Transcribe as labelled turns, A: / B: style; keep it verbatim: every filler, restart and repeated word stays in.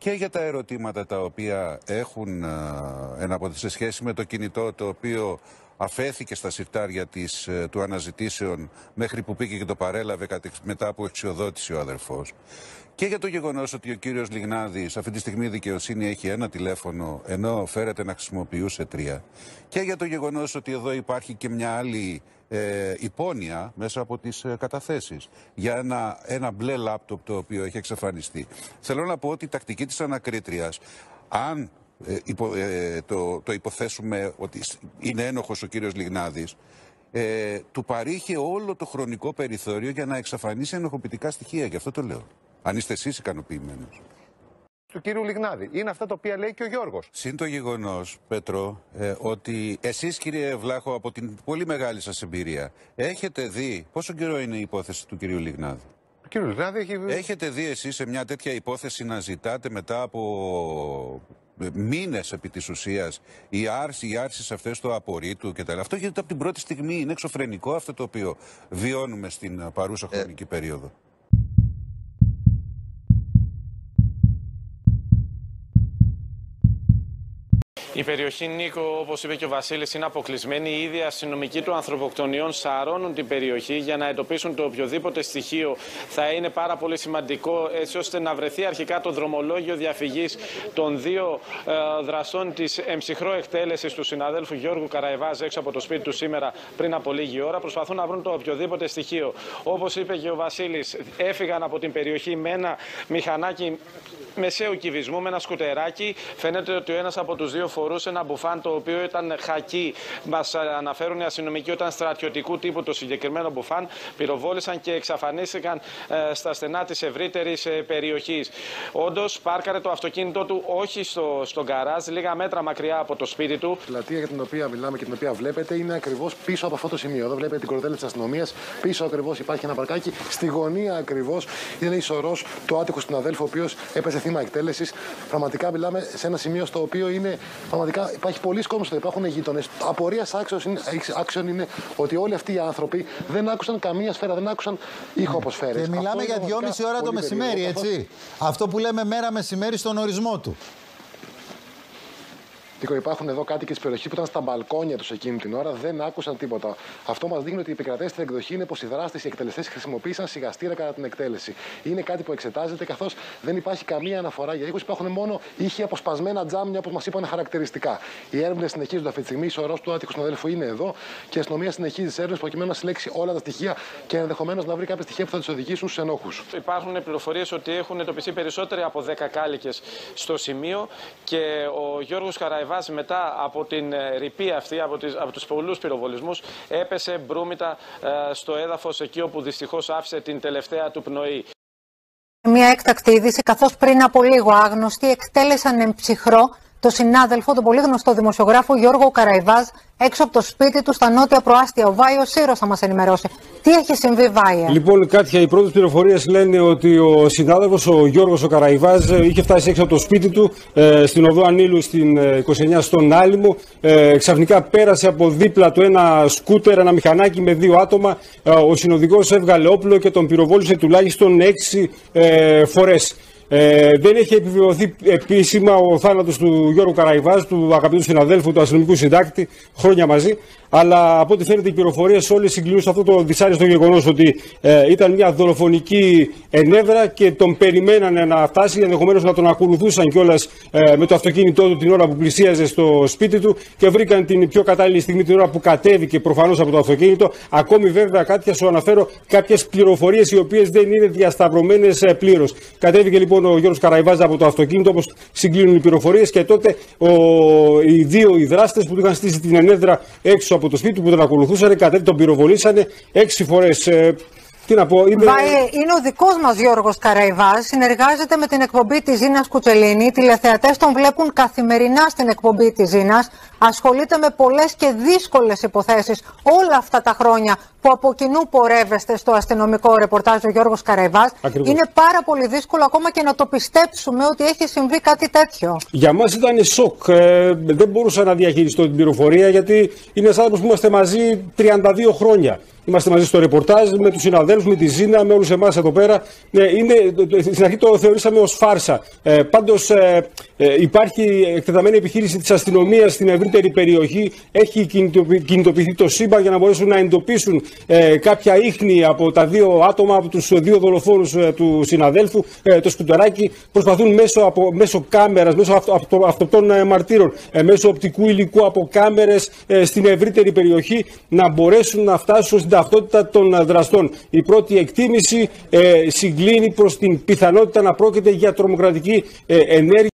A: και για τα ερωτήματα τα οποία έχουν εναποδειχθεί σε σχέση με το κινητό το οποίο αφέθηκε στα συρτάρια της, του αναζητήσεων μέχρι που πήγε και το παρέλαβε μετά από εξιοδότηση ο αδερφός. Και για το γεγονός ότι ο κύριος Λιγνάδης αυτή τη στιγμή η δικαιοσύνη έχει ένα τηλέφωνο ενώ φέρεται να χρησιμοποιούσε τρία. Και για το γεγονός ότι εδώ υπάρχει και μια άλλη ε, υπόνοια μέσα από τις ε, καταθέσεις για ένα, ένα μπλε λάπτοπ το οποίο έχει εξαφανιστεί. Θέλω να πω ότι η τακτική της ανακρίτριας, αν ε, υπο, ε, το, το υποθέσουμε ότι είναι ένοχος ο κύριος Λιγνάδης, ε, του παρήχε όλο το χρονικό περιθώριο για να εξαφανίσει ενοχοποιητικά στοιχεία. Γι' αυτό το λέω. Αν είστε εσείς ικανοποιημένος.
B: Του κύριου Λιγνάδη. Είναι αυτά τα οποία λέει και ο Γιώργος.
A: Συν το γεγονός, Πέτρο, ε, ότι εσείς, κύριε Βλάχο, από την πολύ μεγάλη σας εμπειρία, έχετε δει πόσο καιρό είναι η υπόθεση του κυρίου Λιγνάδη.
B: Ο κύριος Λιγνάδη έχει...
A: Έχετε δει εσείς σε μια τέτοια υπόθεση να ζητάτε μετά από μήνες επί της ουσίας οι άρσεις, οι άρσεις αυτές του απορρίτου κτλ. Αυτό γίνεται από την πρώτη στιγμή. Είναι εξωφρενικό αυτό το οποίο βιώνουμε στην παρούσα χρονική ε... περίοδο.
C: Η περιοχή, Νίκο, όπως είπε και ο Βασίλης, είναι αποκλεισμένη. Οι ίδιοι αστυνομικοί του ανθρωποκτονιών σαρώνουν την περιοχή για να εντοπίσουν το οποιοδήποτε στοιχείο θα είναι πάρα πολύ σημαντικό, έτσι ώστε να βρεθεί αρχικά το δρομολόγιο διαφυγής των δύο ε, δραστών της εμψυχρό εκτέλεσης του συναδέλφου Γιώργου Καραϊβάζ έξω από το σπίτι του σήμερα πριν από λίγη ώρα. Προσπαθούν να βρουν το οποιοδήποτε στοιχείο. Όπως είπε και ο Βασίλης, έφυγαν από την περιοχή με ένα μηχανάκι μεσαίου κυβισμού, με ένα σκουτεράκι. Φαίνεται ότι ο ένας από τους δύο φορούσε ένα μπουφάν το οποίο ήταν χακί. Μας αναφέρουν οι αστυνομικοί ότι ήταν στρατιωτικού τύπου το συγκεκριμένο μπουφάν. Πυροβόλησαν και εξαφανίστηκαν ε, στα στενά της ευρύτερης ε, περιοχής. Όντως, πάρκαρε το αυτοκίνητό του όχι στο, στο γκαράζ, λίγα μέτρα μακριά από το σπίτι του.
D: Η πλατεία για την οποία μιλάμε και την οποία βλέπετε είναι ακριβώς πίσω από αυτό το σημείο. Εδώ βλέπετε την κορδέλα της αστυνομίας. Πίσω ακριβώς υπάρχει ένα παρκάκι. Στη γωνία ακριβώς είναι η σωρός του άτυχου συναδέλφου, ο οποίος έπεσε θύμα εκτέλεσης. Πραγματικά μιλάμε σε ένα σημείο στο οποίο είναι. Πραγματικά υπάρχει πολλοί κόσμος εδώ, υπάρχουν γείτονες. Απορίας άξιων είναι ότι όλοι αυτοί οι άνθρωποι δεν άκουσαν καμία σφαίρα, δεν άκουσαν ήχο από σφαίρες.
E: Και μιλάμε για δυόμιση ώρα το μεσημέρι, περίοδο, έτσι. Αυτό... αυτό που λέμε μέρα μεσημέρι στον ορισμό του.
D: Υπάρχουν εδώ κάτοικοι της περιοχής που ήταν στα μπαλκόνια τους εκείνη την ώρα, δεν άκουσαν τίποτα. Αυτό μας δείχνει ότι η επικρατέστερη εκδοχή είναι πως οι δράστες, οι εκτελεστές χρησιμοποίησαν σιγαστήρα κατά την εκτέλεση. Είναι κάτι που εξετάζεται, καθώς δεν υπάρχει καμία αναφορά για ήχους. Υπάρχουν μόνο ήχοι αποσπασμένα τζάμια, όπως μας είπαν χαρακτηριστικά. Οι έρευνες συνεχίζονται αυτή τη στιγμή. Η σωρός του άτυχου συναδέλφου είναι εδώ και η αστυνομία συνεχίζει τις έρευνες προκειμένου να συλλέξει όλα τα στοιχεία και ενδεχομένως να βρει κάποια στοιχεία που θα τους οδηγήσουν στους ενόχους.
C: Υπάρχουν πληροφορίες ότι έχουν εντοπιστεί περισσότεροι από δέκα κάλικες στο σημείο και ο Γιώργος Καραϊβάζ, μετά από την ρηπή αυτή, από, τις, από τους πολλούς πυροβολισμούς, έπεσε μπρούμητα ε, στο έδαφος εκεί όπου δυστυχώς άφησε την τελευταία του πνοή.
F: Μια έκτακτη είδηση, καθώς πριν από λίγο άγνωστοι εκτέλεσαν εμψυχρό το συνάδελφο, τον πολύ γνωστό δημοσιογράφο Γιώργο Καραϊβάζ, έξω από το σπίτι του στα νότια προάστια. Ο Βάιος Σύρος θα μας ενημερώσει. Τι έχει συμβεί, Βάιε?
G: Λοιπόν, Κάτια, οι πρώτες πληροφορίες λένε ότι ο συνάδελφος, ο Γιώργος ο Καραϊβάζ, είχε φτάσει έξω από το σπίτι του, ε, στην οδό Ανήλου, στην είκοσι εννιά στον Άλυμο. Ε, ξαφνικά πέρασε από δίπλα του ένα σκούτερ, ένα μηχανάκι με δύο άτομα. Ε, ο συνοδηγός έβγαλε όπλο και τον πυροβόλησε τουλάχιστον έξι ε, φορές. Ε, δεν έχει επιβεβαιωθεί επίσημα ο θάνατος του Γιώργου Καραϊβάζ, του αγαπητού συναδέλφου, του αστυνομικού συντάκτη, χρόνια μαζί. Αλλά από ό,τι φαίνεται οι πληροφορίες όλες συγκλίνουν σε αυτό το δυσάρεστο γεγονός ότι ε, ήταν μια δολοφονική ενέδρα και τον περιμένανε να φτάσει, ενδεχομένως να τον ακολουθούσαν κιόλας ε, με το αυτοκίνητό του την ώρα που πλησίαζε στο σπίτι του και βρήκαν την πιο κατάλληλη στιγμή την ώρα που κατέβηκε προφανώς από το αυτοκίνητο. Ακόμη βέβαια κάτι σου αναφέρω κάποιες πληροφορίες οι οποίες δεν είναι διασταυρωμένες ε, πλήρως. Κατέβηκε λοιπόν ο Γιώργος Καραϊβάζ από το αυτοκίνητο, όπως συγκλίνουν οι πληροφορίες, και τότε ο, οι δύο οι δράστες που του είχαν στήσει την ενέδρα έξω από το σπίτι του, που τον ακολουθούσαν, κατέβηκαν, τον πυροβολήσανε έξι φορές. Ε, τι να πω, είναι...
F: Βάιε, είναι ο δικός μας Γιώργος Καραϊβάζ, συνεργάζεται με την εκπομπή της Ζήνας Κουτσελίνη. Οι τηλεθεατές τον βλέπουν καθημερινά στην εκπομπή της Ζήνας. Ασχολείται με πολλές και δύσκολες υποθέσεις όλα αυτά τα χρόνια που από κοινού πορεύεστε στο αστυνομικό ρεπορτάζ ο Γιώργος Καραϊβάζ. Ακριβώς. Είναι πάρα πολύ δύσκολο ακόμα και να το πιστέψουμε ότι έχει συμβεί κάτι τέτοιο.
G: Για μας ήταν σοκ. Ε, δεν μπορούσα να διαχειριστώ την πληροφορία, γιατί είναι ένας άνθρωπος που είμαστε μαζί τριάντα δύο χρόνια. είμαστε μαζί στο ρεπορτάζ, με τους συναδέλφους, με τη Ζήνα, με όλους εμάς εδώ πέρα. Είναι, στην αρχή το θεωρήσαμε ως φάρσα. Ε, πάντως ε, ε, υπάρχει εκτεταμένη επιχείρηση της αστυνομίας στην ευρύτερη περιοχή. Έχει κινητοποιηθεί το ΣΥΜΠΑ για να μπορέσουν να εντοπίσουν ε, κάποια ίχνη από τα δύο άτομα, από τους δύο δολοφόνους ε, του συναδέλφου, ε, το σκουτεράκι. Προσπαθούν μέσω, από, μέσω κάμερας, μέσω αυτο, αυτο, αυτοπτών ε, μαρτύρων, ε, μέσω οπτικού υλικού από κάμερες ε, στην ευρύτερη περιοχή να μπορέσουν να φτάσουν στην ταυτότητα των δραστών. Η πρώτη εκτίμηση ε, συγκλίνει προς την πιθανότητα να πρόκειται για τρομοκρατική ε, ενέργεια.